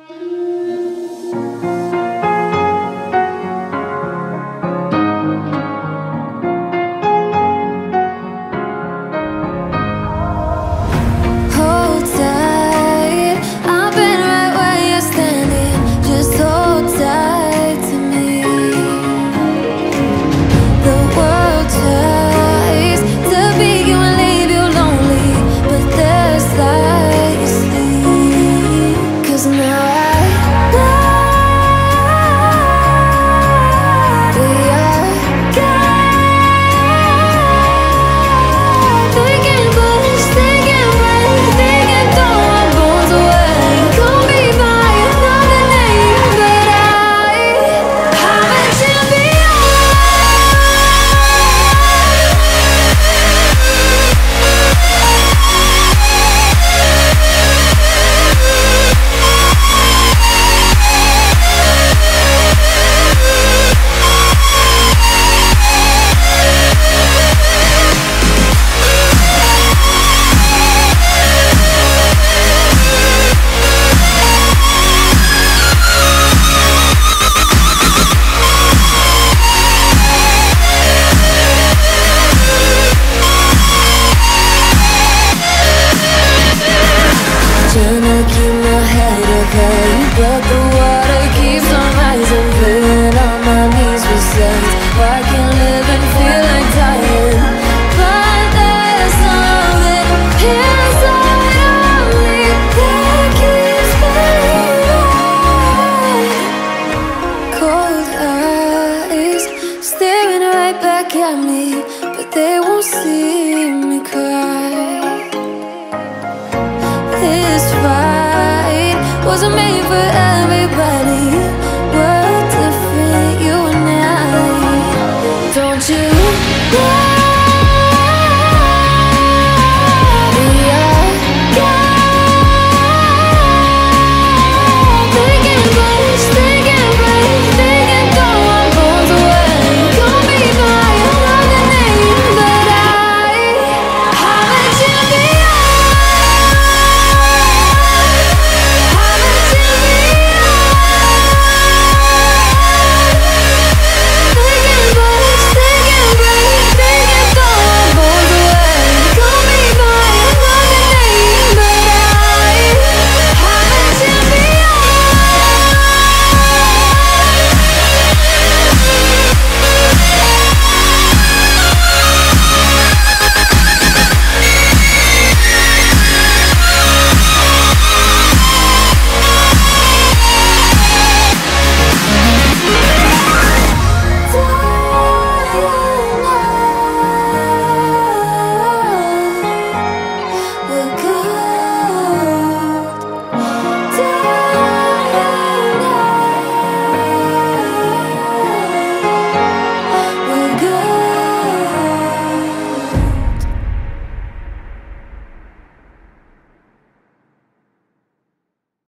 But the water keeps on rising, feeling on my knees besides. I can live and feel like dying, but there's something inside of me that keeps burning. Cold eyes staring right back at me, but they won't see me cry. This fight wasn't made for everybody.